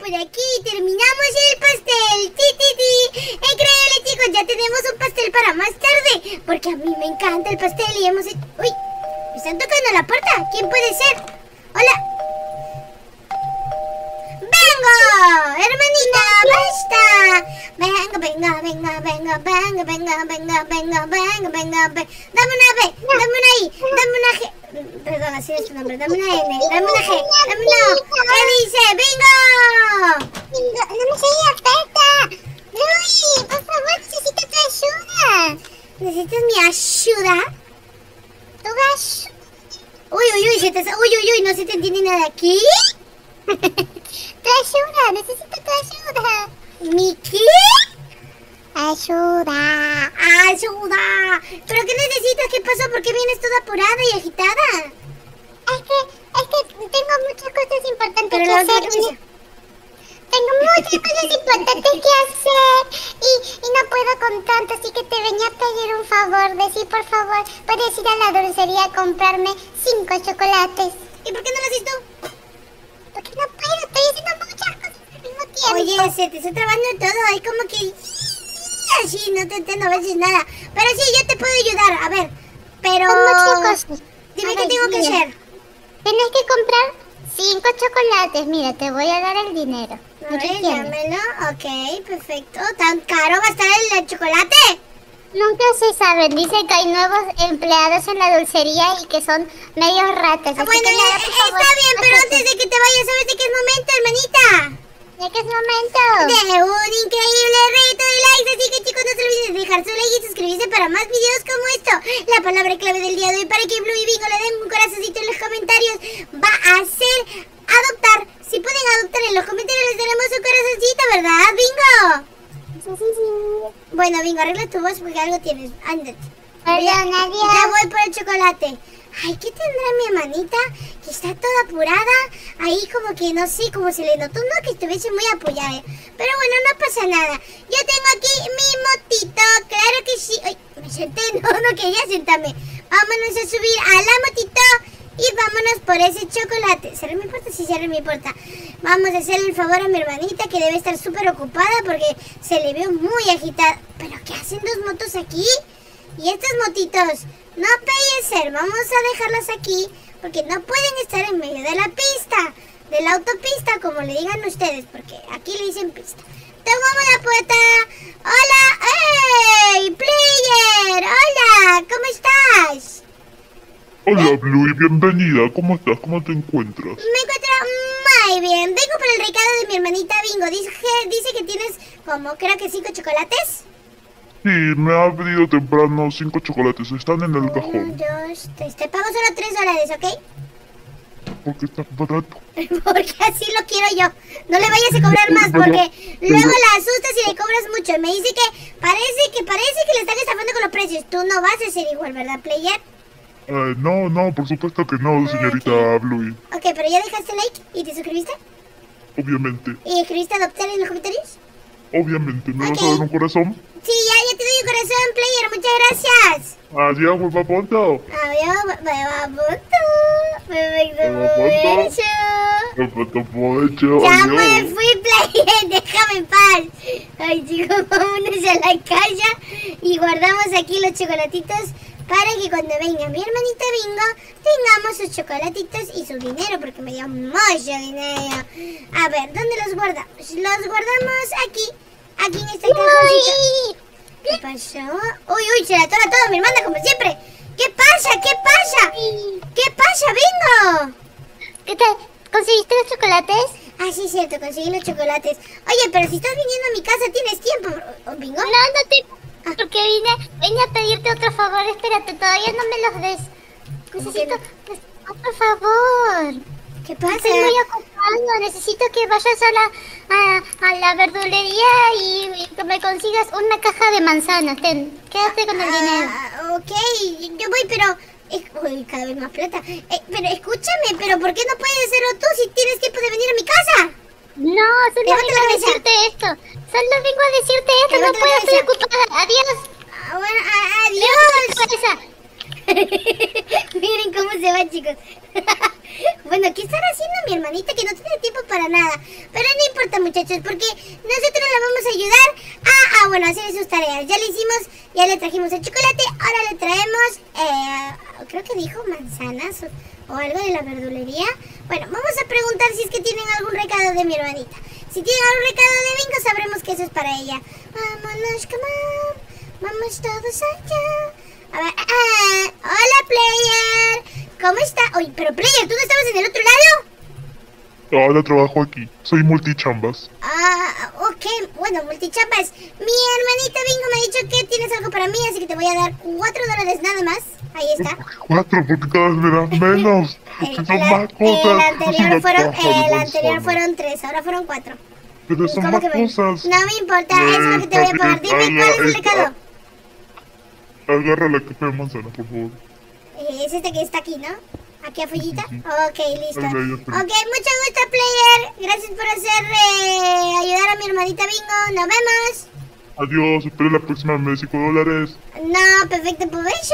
por aquí. Terminamos el pastel. ¡Ti, ti, ti! Increíble, chicos. Ya tenemos un pastel para más tarde. Porque a mí me encanta el pastel y hemos hecho... ¡Uy! Me están tocando la puerta. ¿Quién puede ser? ¡Hola! ¡Vengo! ¡Hermanita, basta! Venga, venga, venga, venga, venga, venga, venga, venga, venga, venga, venga. Dame una B, dame una I, dame una G. Perdón, así es tu nombre. Dame una N, dame una G, dame una O. ¿Qué dice? ¡Bingo! Bingo, no me soy oferta. Luis, por favor, necesito tu ayuda. ¿Necesitas mi ayuda? Tu ayuda. Uy, uy, uy, uy, uy, uy, no se te entiende nada aquí. Tu ayuda, necesito tu ayuda. ¿Mi qué? Ayuda. ¡Ayuda! ¿Pero qué necesitas? ¿Qué pasó? ¿Por qué vienes toda apurada y agitada? Es que tengo muchas cosas importantes Pero que hacer. Tengo muchas cosas importantes que hacer y no puedo con tanto, así que te venía a pedir un favor. Decir, por favor, puedes ir a la dulcería a comprarme 5 chocolates. ¿Y por qué no lo haces tú? Porque no puedo, estoy haciendo muchas cosas al mismo tiempo. Oye, se te está trabando todo, hay como que... Así, no te entiendo a veces nada. Pero sí, yo te puedo ayudar, a ver. Pero... Son muchas cosas. Dime qué tengo que hacer. Tienes que comprar 5 chocolates. Mira, te voy a dar el dinero. A ver, dámelo. Ok, perfecto. ¿Tan caro va a estar el chocolate? Nunca se sabe. Dice que hay nuevos empleados en la dulcería y que son medios ratas. Bueno, está bien, pero antes de que te vayas, ¿sabes de qué es momento, hermanita? ¿De qué es momento? De un increíble reto de likes. Así que, chicos, no se olviden de dejar su like y suscribirse para más videos como esto. La palabra clave del día de hoy para que Blue y Bingo le den un corazoncito en los comentarios va a ser adoptar. Si pueden adoptar en los comentarios les daremos un corazoncito, ¿verdad, Bingo? Sí. Bueno, Bingo, arregla tu voz porque algo tienes. Ándate. Perdón, adiós. Ya voy por el chocolate. Ay, ¿qué tendrá mi hermanita? Que está toda apurada. Ahí como que, no sé, como se le notó, no que estuviese muy apoyada. Pero bueno, no pasa nada. Yo tengo aquí mi motito, claro que sí. Ay, me senté, no quería sentarme. Vámonos a subir a la motito y vámonos por ese chocolate. ¿Cierra mi puerta? Sí, cierra mi puerta. Vamos a hacerle el favor a mi hermanita que debe estar súper ocupada porque se le vio muy agitada. ¿Pero qué hacen dos motos aquí? Y estos motitos, no puede ser, vamos a dejarlas aquí porque no pueden estar en medio de la pista, de la autopista, como le digan ustedes, porque aquí le dicen pista. Tomamos la puerta. Hola, hey, player, hola, ¿cómo estás? Hola, Blue, y bienvenida. ¿Cómo estás? ¿Cómo te encuentras? Me encuentro muy bien. Vengo por el recado de mi hermanita Bingo. Dice que tienes como, creo que 5 chocolates. Sí, me ha pedido temprano 5 chocolates. Están en el cajón. 1, 2, 3. Te pago solo $3, ¿ok? Porque está barato. Porque así lo quiero yo. No le vayas a cobrar más porque luego la asustas y le cobras mucho. Me dice que parece que le están estafando con los precios. Tú no vas a ser igual, ¿verdad, player? No, por supuesto que no, señorita Blue. Ok, pero ya dejaste like y te suscribiste. Obviamente. ¿Y escribiste adoptar en los comentarios? Obviamente. ¿Me vas a dar un corazón? Sí, ya te doy un corazón, player. Muchas gracias. Adiós, hueva punto. Adiós, hueva punto. Perfecto, mucho. Ya me fui, player. Déjame en paz. Ay, chicos, vámonos a la casa y guardamos aquí los chocolatitos para que cuando venga mi hermanita Bingo tengamos sus chocolatitos y su dinero, porque me dio mucho dinero. A ver, ¿dónde los guardamos? Los guardamos aquí en esta cajoncita. ¿Qué pasó? Uy, se la toma todo mi hermana como siempre. ¿Qué pasa? ¿Qué pasa, Bingo? ¿Qué tal? ¿Conseguiste los chocolates? Ah, sí, cierto, conseguí los chocolates. Oye, pero si estás viniendo a mi casa, ¿tienes tiempo, Bingo? No tengo. Porque vine a pedirte otro favor. Espérate, todavía no me los des. Necesito... por favor. ¿Qué pasa? Estoy muy ocupado. Necesito que vayas a la verdulería y que me consigas una caja de manzanas. Quédate con el dinero. Ok, yo voy, pero... Uy, cada vez más plata. Pero escúchame, ¿pero por qué no puedes hacerlo tú si tienes tiempo de venir a mi casa? No, solo vengo a decirte esto. No puedo, estoy ocupada. Adiós. Bueno, adiós. Miren cómo se va, chicos. Bueno, ¿qué estará haciendo mi hermanita que no tiene tiempo para nada? Pero no importa, muchachos, porque nosotros la vamos a ayudar bueno, a hacer sus tareas. Ya le hicimos, ya le trajimos el chocolate, ahora le traemos, creo que dijo manzanas o algo de la verdulería. Bueno, vamos a preguntar si es que tienen algún recado de mi hermanita. Si tienen algún recado de Bingo, sabremos que eso es para ella. Vámonos, come on. Vamos todos allá. A ver, hola, Player. ¿Cómo está? Oye, pero Player, ¿tú no estabas en el otro lado? Ahora trabajo aquí. Soy multichambas. Ok. Bueno, multichambas. Mi hermanita Bingo me ha dicho que tienes algo para mí, así que te voy a dar $4 nada más. Ahí está. 4, porque cada vez me das menos. Son más cosas. El anterior fueron 3, ahora fueron 4. Pero son más cosas. No me importa, eso es lo que te voy a pagar. Dime, ¿cuál es el recado? Agarra la capa de manzana, por favor. Es este que está aquí, ¿no? ¿Aquí afuera? Sí. Ok, listo. Ok, mucho gusto, Player. Gracias por ayudar a mi hermanita Bingo. Nos vemos. Adiós, espero la próxima vez, $5. No, perfecto, provecho.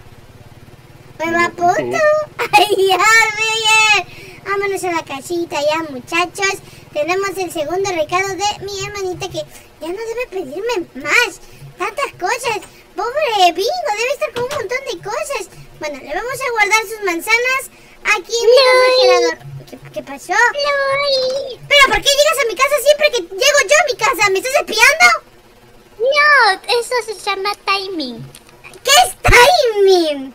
Me va a punto. Ay, ya, Player. Vámonos a la casita ya, muchachos. Tenemos el segundo recado de mi hermanita que ya no debe pedirme más. Tantas cosas. Pobre Bingo, debe estar con un montón de cosas. Bueno, le vamos a guardar sus manzanas aquí en mi refrigerador. ¿Qué pasó? ¿Pero por qué llegas a mi casa siempre que llego yo a mi casa? ¿Me estás espiando? No, eso se llama timing. ¿Qué es timing?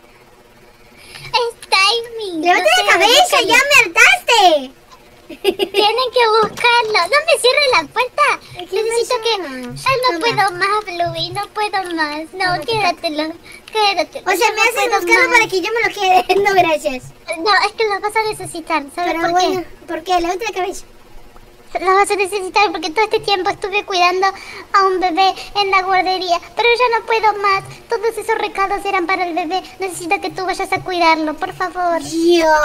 Es timing. ¡Levanta la cabeza! ¡Ya me hartaste! Tienen que buscarlo. No me cierres la puerta. Necesito que... Ya no puedo más, Bluey. No puedo más. No, quédatelo. Quédatelo. O sea, me haces buscarlo para que yo me lo quede. No, gracias. No, es que lo vas a necesitar. ¿Sabes por qué? ¿Por qué? Levanta la cabeza. Lo vas a necesitar porque todo este tiempo estuve cuidando a un bebé en la guardería. Pero ya no puedo más. Todos esos recados eran para el bebé. Necesito que tú vayas a cuidarlo, por favor. ¿Yo?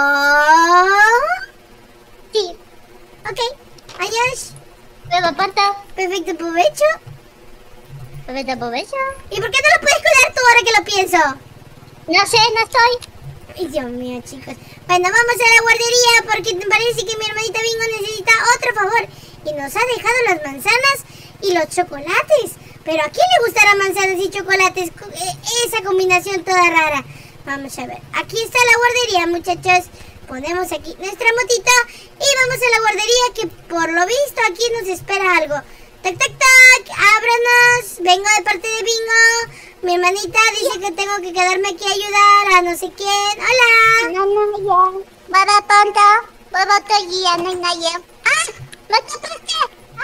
Sí. Ok. Adiós. Beba, panta. Perfecto provecho. Perfecto provecho. ¿Y por qué no lo puedes cuidar tú ahora que lo pienso? No sé, no estoy. Ay, Dios mío, chicos. Bueno, vamos a la guardería porque me parece que mi hermanita Bingo necesita otro favor. Y nos ha dejado las manzanas y los chocolates. Pero ¿a quién le gustarán manzanas y chocolates? Esa combinación toda rara. Vamos a ver. Aquí está la guardería, muchachos. Ponemos aquí nuestra motita y vamos a la guardería que por lo visto aquí nos espera algo. Tac, tac, tac, ábranos. Vengo de parte de Bingo. Mi hermanita dice que tengo que quedarme aquí a ayudar a no sé quién. Hola. No, ya. Baba, panta. Baba, estoy guiando en nadie. ¡Ah! ¡No te presté!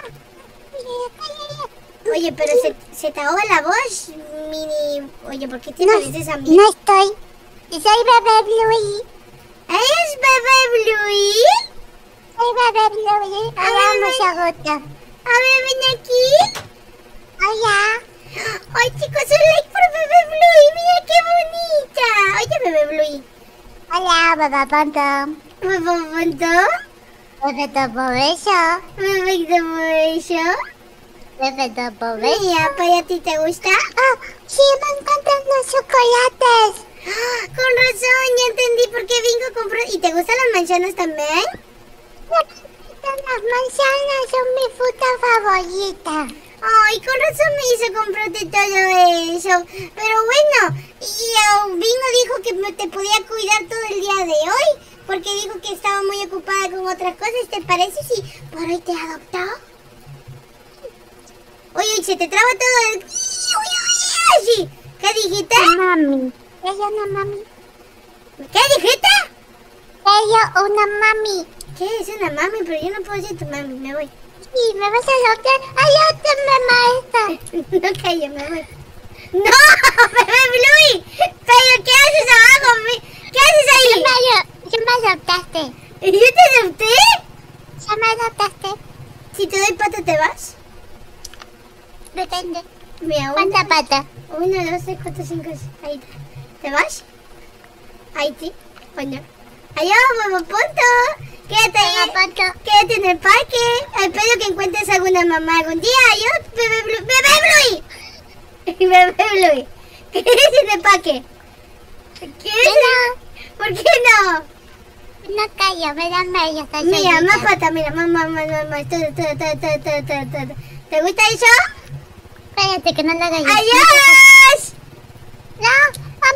Oye, pero se te ahoga la voz, Mini. Oye, ¿por qué te pareces a mí? No estoy. Soy Bebé Bluey. ¿Es Bebé Bluey? Soy Bebé Bluey. Hagamos a gota. A ver, ven aquí. Hola. Ay, chicos, un like por Bebé Bluey. Mira qué bonita. Oye, Bebé Bluey. Hola, Baba Panta. ¿Bebé Panta? Perfecto provecho. Perfecto provecho. Perfecto provecho. Mira, ¿para a ti te gusta? Ah, sí, me encantan los chocolates. Con razón, ya entendí por qué Bingo compró. ¿Y te gustan las manzanas también? Las manzanas son mi fruta favorita. Ay, con razón me hizo comprarte todo eso. Pero bueno, y Bingo dijo que te podía cuidar todo el día de hoy, porque dijo que estaba muy ocupada con otras cosas. ¿Te parece si por hoy te adoptó? Oye, se te traba todo el... Uy, ¿qué dijiste? Mami. Ella una mami. ¿Qué dijiste? Ella una mami. ¿Qué es una mami? Pero yo no puedo ser tu mami, me voy. Sí, me vas a adoptar. Adóptame, maestra. No, callo, me voy. ¡No! ¡Bebé Bluey! ¿Pero qué haces abajo? ¿Qué haces ahí? Ya me adoptaste. ¿Y yo te adopté? Ya me adoptaste. Si te doy pata, ¿te vas? Depende. Mira, ¿Cuánta pata? 1, 2, 3, 4, 5, 6. Ahí está. ¿Te vas? Ahí sí. Bueno. Adiós, huevo punto. Quédate ahí. Quédate en el parque. Espero que encuentres alguna mamá algún día. Adiós, Bebé Bluey. Bebé Bluey. ¿Qué es en el parque? ¿Qué? ¿Por qué no? No callo, me dan bellos. Mira, más pata, mira, más, todo. ¿Te gusta eso? Espérate que no lo haga yo. ¡Adiós! No, a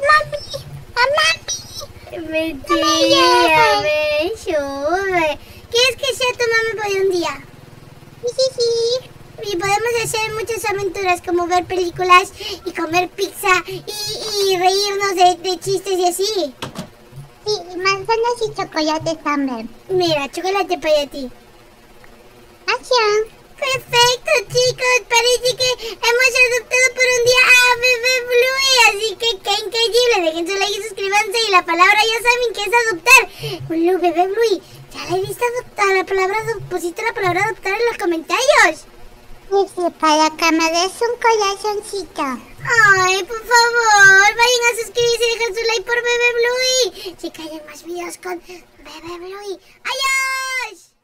mami. Mentira, me sube. ¿Quieres que sea tu mami por un día? Sí. Y podemos hacer muchas aventuras como ver películas y comer pizza y reírnos de chistes y así. Sí, y manzanas y chocolates también. Mira, chocolate para ti. Acción. Perfecto, chicos. Parece que hemos adoptado por un día a Bebé Bluey. Así que qué increíble. Dejen su like y suscríbanse. Y la palabra ya saben que es adoptar. Blue, Bebé Bluey. Ya la he visto adoptar. La palabra, pusiste la palabra adoptar en los comentarios. Sí, para que me des un corazoncito. Ay, por favor, vayan a suscribirse y dejar su like por Bebé Bluey. Si quieren más videos con Bebé Bluey. ¡Adiós!